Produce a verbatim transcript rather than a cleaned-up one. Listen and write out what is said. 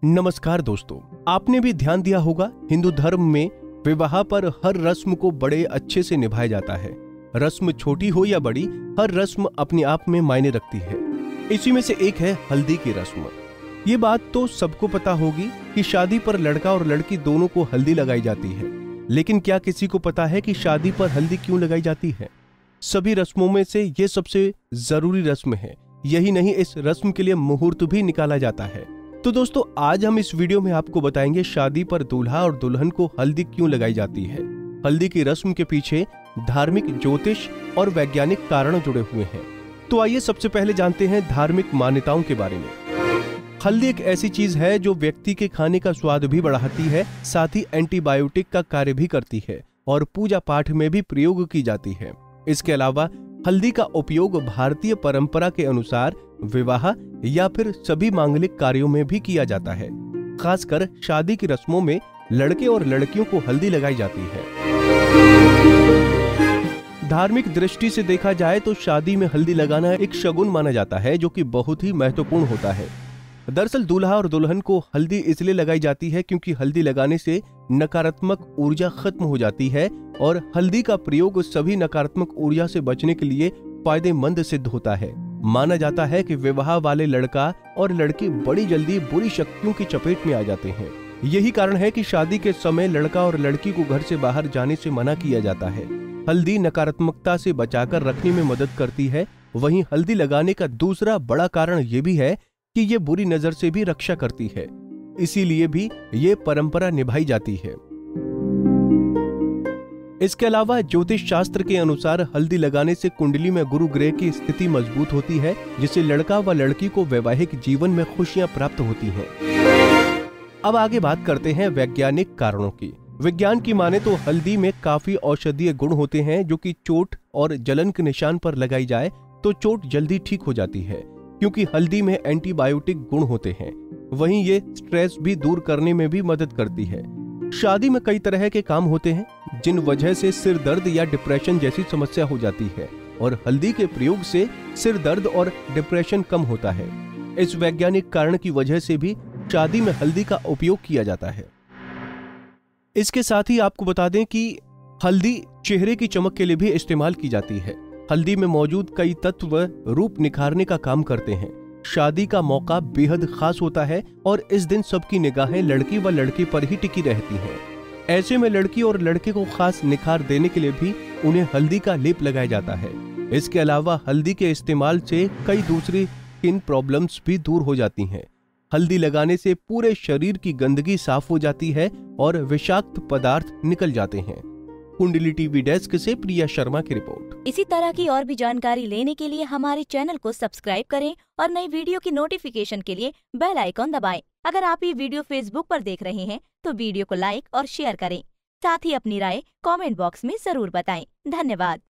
नमस्कार दोस्तों, आपने भी ध्यान दिया होगा हिंदू धर्म में विवाह पर हर रस्म को बड़े अच्छे से निभाया जाता है। रस्म छोटी हो या बड़ी, हर रस्म अपने आप में मायने रखती है। इसी में से एक है हल्दी की रस्म। ये बात तो सबको पता होगी कि शादी पर लड़का और लड़की दोनों को हल्दी लगाई जाती है, लेकिन क्या किसी को पता है कि शादी पर हल्दी क्यों लगाई जाती है? सभी रस्मों में से ये सबसे जरूरी रस्म है। यही नहीं, इस रस्म के लिए मुहूर्त भी निकाला जाता है। तो दोस्तों, आज हम इस वीडियो में आपको बताएंगे शादी पर दूल्हा और दुल्हन को हल्दी क्यों लगाई जाती है। हल्दी की रस्म के पीछे धार्मिक, ज्योतिष और वैज्ञानिक कारण जुड़े हुए हैं। तो आइए सबसे पहले जानते हैं धार्मिक मान्यताओं के बारे में। हल्दी एक ऐसी चीज है जो व्यक्ति के खाने का स्वाद भी बढ़ाती है, साथ ही एंटीबायोटिक का कार्य भी करती है और पूजा पाठ में भी प्रयोग की जाती है। इसके अलावा हल्दी का उपयोग भारतीय परंपरा के अनुसार विवाह या फिर सभी मांगलिक कार्यों में भी किया जाता है। खासकर शादी की रस्मों में लड़के और लड़कियों को हल्दी लगाई जाती है। धार्मिक दृष्टि से देखा जाए तो शादी में हल्दी लगाना एक शगुन माना जाता है, जो कि बहुत ही महत्वपूर्ण होता है। दरअसल दूल्हा और दुल्हन को हल्दी इसलिए लगाई जाती है क्योंकि हल्दी लगाने से नकारात्मक ऊर्जा खत्म हो जाती है और हल्दी का प्रयोग सभी नकारात्मक ऊर्जा से बचने के लिए फायदेमंद सिद्ध होता है। माना जाता है कि विवाह वाले लड़का और लड़की बड़ी जल्दी बुरी शक्तियों की चपेट में आ जाते हैं। यही कारण है कि शादी के समय लड़का और लड़की को घर से बाहर जाने से मना किया जाता है। हल्दी नकारात्मकता से बचाकर रखने में मदद करती है। वहीं हल्दी लगाने का दूसरा बड़ा कारण ये भी है कि ये बुरी नजर से भी रक्षा करती है, इसीलिए भी ये परंपरा निभाई जाती है। इसके अलावा ज्योतिष शास्त्र के अनुसार हल्दी लगाने से कुंडली में गुरु ग्रह की स्थिति मजबूत होती है, जिससे लड़का व लड़की को वैवाहिक जीवन में खुशियां प्राप्त होती हैं। अब आगे बात करते हैं वैज्ञानिक कारणों की। विज्ञान की माने तो हल्दी में काफी औषधीय गुण होते हैं, जो कि चोट और जलन के निशान पर लगाई जाए तो चोट जल्दी ठीक हो जाती है, क्योंकि हल्दी में एंटीबायोटिक गुण होते हैं। वहीं ये स्ट्रेस भी दूर करने में भी मदद करती है। शादी में कई तरह के काम होते हैं जिन वजह से सिर दर्द या डिप्रेशन जैसी समस्या हो जाती है, और हल्दी के प्रयोग से सिर दर्द और डिप्रेशन कम होता है। इस वैज्ञानिक कारण की वजह से भी शादी में हल्दी का उपयोग किया जाता है। इसके साथ ही आपको बता दें कि हल्दी चेहरे की चमक के लिए भी इस्तेमाल की जाती है। हल्दी में मौजूद कई तत्व रूप निखारने का काम करते हैं। शादी का मौका बेहद खास होता है और इस दिन सबकी निगाहें लड़की व लड़के पर ही टिकी रहती हैं। ऐसे में लड़की और लड़के को खास निखार देने के लिए भी उन्हें हल्दी का लेप लगाया जाता है। इसके अलावा हल्दी के इस्तेमाल से कई दूसरी स्किन प्रॉब्लम्स भी दूर हो जाती हैं। हल्दी लगाने से पूरे शरीर की गंदगी साफ हो जाती है और विषाक्त पदार्थ निकल जाते हैं। कुंडली टीवी डेस्क से प्रिया शर्मा की रिपोर्ट। इसी तरह की और भी जानकारी लेने के लिए हमारे चैनल को सब्सक्राइब करें और नई वीडियो की नोटिफिकेशन के लिए बेल आइकॉन दबाएं। अगर आप ये वीडियो फेसबुक पर देख रहे हैं तो वीडियो को लाइक और शेयर करें। साथ ही अपनी राय कमेंट बॉक्स में जरूर बताएं। धन्यवाद।